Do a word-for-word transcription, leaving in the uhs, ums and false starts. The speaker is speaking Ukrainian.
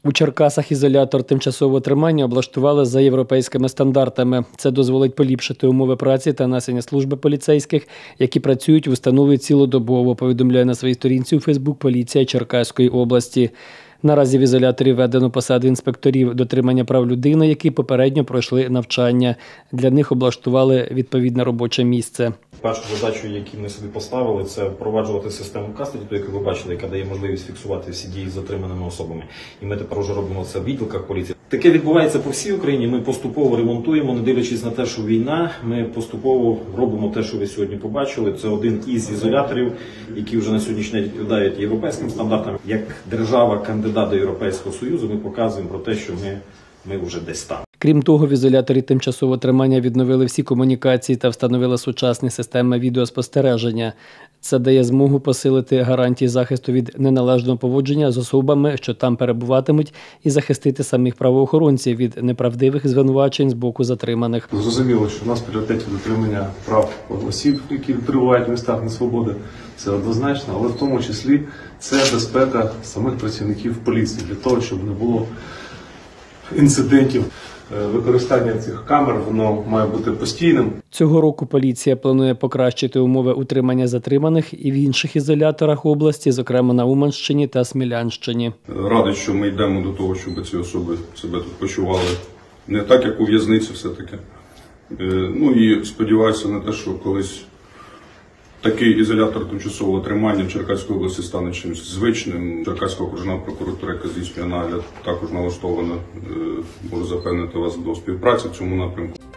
У Черкасах ізолятор тимчасового тримання облаштували за європейськими стандартами. Це дозволить поліпшити умови праці та несення служби поліцейських, які працюють в установі цілодобово, повідомляє на своїй сторінці у Фейсбук поліція Черкаської області. Наразі в ізоляторі введено посади інспекторів дотримання прав людини, які попередньо пройшли навчання. Для них облаштували відповідне робоче місце. Першу задачу, яку ми собі поставили, це впроваджувати систему кастеді, яку ви бачили, яка дає можливість фіксувати всі дії з затриманими особами. І ми тепер вже робимо це в відділках поліції. Таке відбувається по всій Україні. Ми поступово ремонтуємо, не дивлячись на те, що війна, ми поступово робимо те, що ви сьогодні побачили. Це один із ізоляторів, які вже на сьогоднішній день відповідають європейським стандартам. Як держава-кандидат до Європейського Союзу ми показуємо про те, що ми, ми вже десь там. Крім того, в ізоляторі тимчасового тримання відновили всі комунікації та встановили сучасні системи відеоспостереження. Це дає змогу посилити гарантії захисту від неналежного поводження з особами, що там перебуватимуть, і захистити самих правоохоронців від неправдивих звинувачень з боку затриманих. Зрозуміло, що у нас в пріоритеті дотримання прав осіб, які перебувають в містах несвободи. Це однозначно, але в тому числі це безпека самих працівників поліції, для того, щоб не було інцидентів. Використання цих камер, воно має бути постійним. Цього року поліція планує покращити умови утримання затриманих і в інших ізоляторах області, зокрема на Уманщині та Смілянщині. Радий, що ми йдемо до того, щоб ці особи себе тут почували не так, як у в'язниці все-таки. Ну і сподіваюся на те, що колись такий ізолятор тимчасового тримання в Черкаській області стане чимось звичним. Черкаська окружна прокуратура, яка здійснює нагляд, також налаштована, можу запевнити вас до співпраці в цьому напрямку.